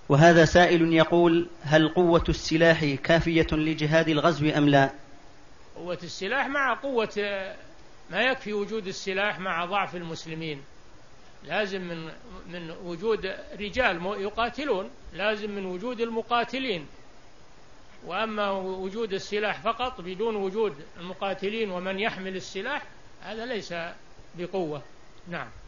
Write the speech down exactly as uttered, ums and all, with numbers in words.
وهذا سائل يقول: هل قوة السلاح كافية لجهاد الغزو أم لا؟ قوة السلاح مع قوة، ما يكفي وجود السلاح مع ضعف المسلمين، لازم من من وجود رجال يقاتلون، لازم من وجود المقاتلين. وأما وجود السلاح فقط بدون وجود المقاتلين ومن يحمل السلاح هذا ليس بقوة. نعم.